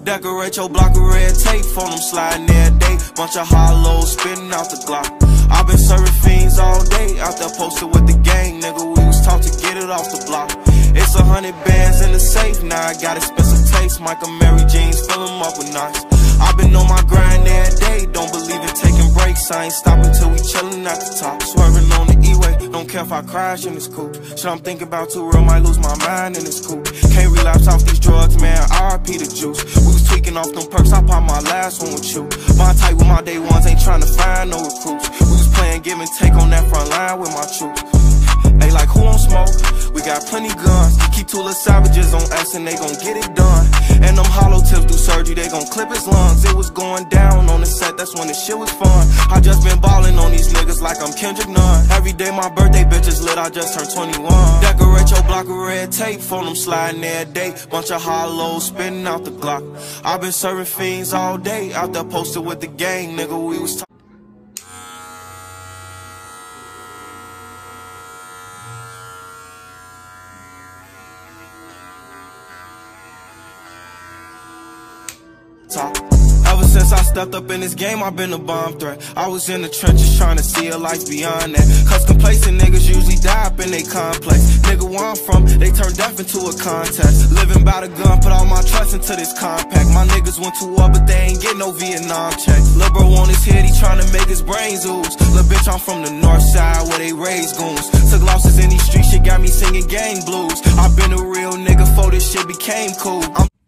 Decorate your block with red tape, phone them sliding every day. Bunch of hollows spitting out the Glock. I've been serving fiends all day, out there posted with the gang, nigga. We was taught to get it off the block. It's 100 bands in the safe, now I got expensive taste. Michael Mary jeans, fill them up with knots. I've been on my grind every day, don't believe in taking breaks. I ain't stopping till we chillin' at the top. Swerving on the E-way, don't care if I crash in this coupe. Shit I'm thinking about too real, might lose my mind in this coupe. Can't relapse off these drugs, man, RIP the juice. We was tweaking off them perks, I popped my last one with you. My type with my day ones, ain't trying to find no recruits. We was playing give and take on that front line with my troops. Hey, like who on smoke? We got plenty guns. Keep two little savages on us and they gon' get it done. And them hollow tips do surgery, they gon' clip his lungs. It was going down on the set, that's when the shit was fun. I just been ballin' on these niggas like I'm Kendrick Nunn. Every day my birthday bitch is lit, I just turned 21. Decorate your block with red tape, phone them sliding every day. Bunch of hollows spitting out the Glock. I've been serving fiends all day, out there posted with the gang, nigga. We was Ever since I stepped up in this game, I've been a bomb threat. I was in the trenches trying to see a life beyond that. Cause complacent niggas usually die up in they complex. Nigga, where I'm from, they turn death into a contest. Living by the gun, put all my trust into this compact. My niggas went to war, but they ain't get no Vietnam check. Lil' bro on his head, he tryna make his brains ooze. Lil' bitch, I'm from the north side where they raise goons. Took losses in these streets, shit got me singing gang blues. I've been a real nigga before this shit became cool.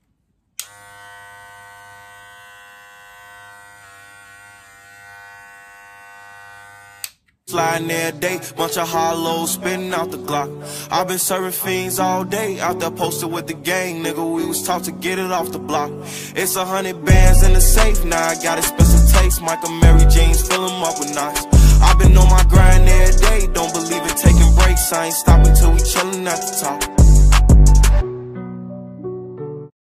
Sliding every day, bunch of hollows spitting out the Glock. I've been serving fiends all day, out there posted with the gang, nigga. We was taught to get it off the block. It's 100 bands in the safe, now I got expensive taste. Michael Mary jeans, fill them up with knots. I've been on my grind every day, don't believe in taking breaks. I ain't stopping till we chillin' at the top.